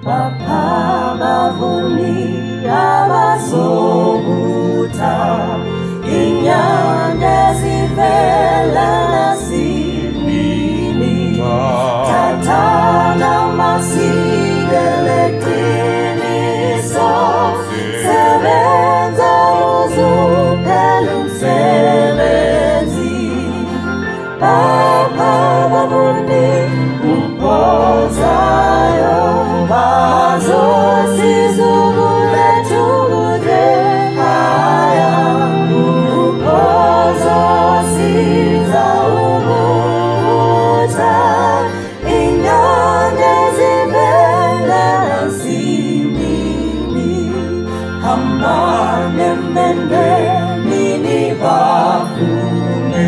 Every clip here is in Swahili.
Baphabavuni abazobuta inyanda zivela nasimini tatana masigele qiniso sebenza uzuphela umsebenzi Baphabavuni umpozayo bazosizubule tude haya upozosiza umuta inyande zivela simini hamane mende mini bafume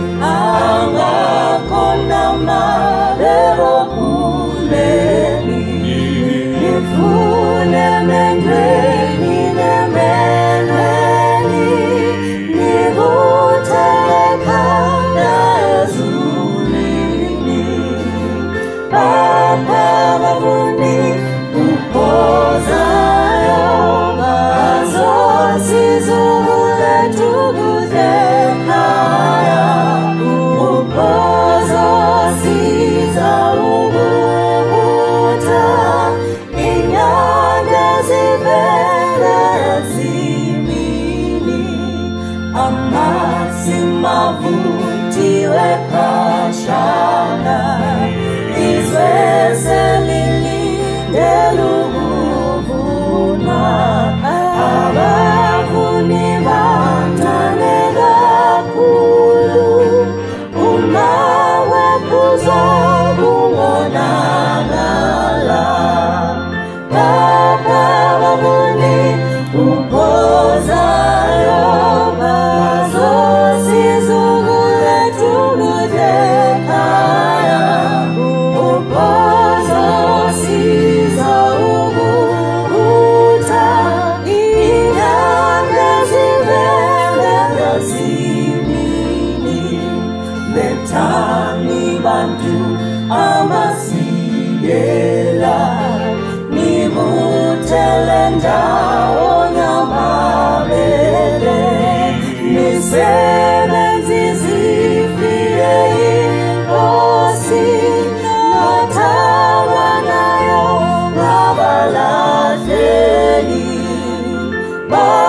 angakona madero kuleni nifune mendweni nemenweni nivuteka nazulini Baphabavuni upozayo bazosizubule tubuze haya upozosiza umuta inyanda zivela simini amasimavutiwe kashana izwe selilindele ukuvuna abavuni bancane kakhulu uma wephuza kubonakala Baphabavuni uphozayo bazosizubule tubuze haya upozosiza umuta inyanda zivela simini Bethani bantu amasigela nibuthele ndawonye amabele nisebenzi zifike inkosi nothawa nayo ngabalahleli